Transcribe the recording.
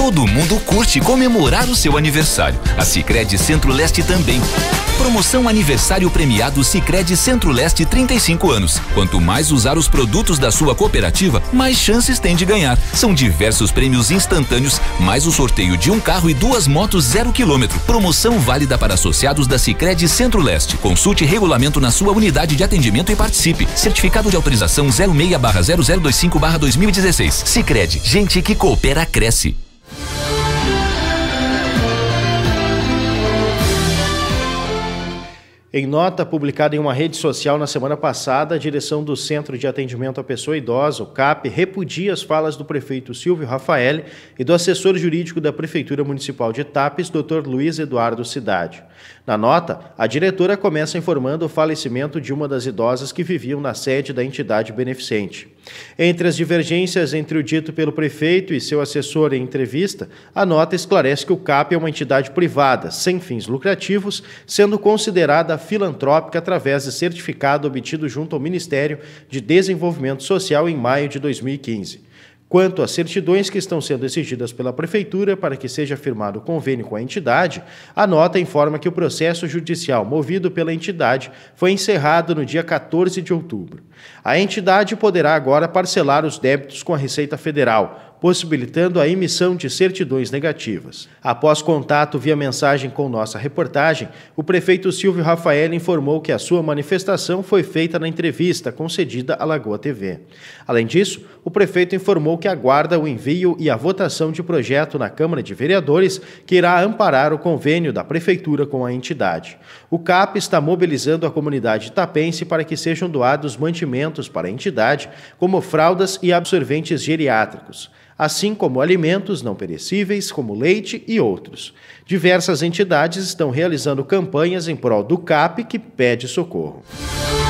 Todo mundo curte comemorar o seu aniversário. A Sicredi Centro-Leste também. Promoção Aniversário Premiado Sicredi Centro-Leste 35 anos. Quanto mais usar os produtos da sua cooperativa, mais chances tem de ganhar. São diversos prêmios instantâneos, mais o sorteio de um carro e 2 motos 0 km. Promoção válida para associados da Sicredi Centro-Leste. Consulte regulamento na sua unidade de atendimento e participe. Certificado de autorização 06/0025/2016. Sicredi, gente que coopera cresce. Em nota publicada em uma rede social na semana passada, a direção do Centro de Atendimento à Pessoa Idosa, o CAP, repudia as falas do prefeito Silvio Rafaeli e do assessor jurídico da Prefeitura Municipal de Tapes, Dr. Luiz Eduardo Cidade. Na nota, a diretora começa informando o falecimento de uma das idosas que viviam na sede da entidade beneficente. Entre as divergências entre o dito pelo prefeito e seu assessor em entrevista, a nota esclarece que o CAP é uma entidade privada, sem fins lucrativos, sendo considerada filantrópica através de certificado obtido junto ao Ministério de Desenvolvimento Social em maio de 2015. Quanto às certidões que estão sendo exigidas pela Prefeitura para que seja firmado o convênio com a entidade, a nota informa que o processo judicial movido pela entidade foi encerrado no dia 14 de outubro. A entidade poderá agora parcelar os débitos com a Receita Federal, possibilitando a emissão de certidões negativas. Após contato via mensagem com nossa reportagem, o prefeito Silvio Rafaeli informou que a sua manifestação foi feita na entrevista concedida à Lagoa TV. Além disso, o prefeito informou que aguarda o envio e a votação de projeto na Câmara de Vereadores que irá amparar o convênio da Prefeitura com a entidade. O CAP está mobilizando a comunidade tapense para que sejam doados mantimentos para a entidade, como fraldas e absorventes geriátricos, assim como alimentos não perecíveis, como leite e outros. Diversas entidades estão realizando campanhas em prol do CAP que pede socorro.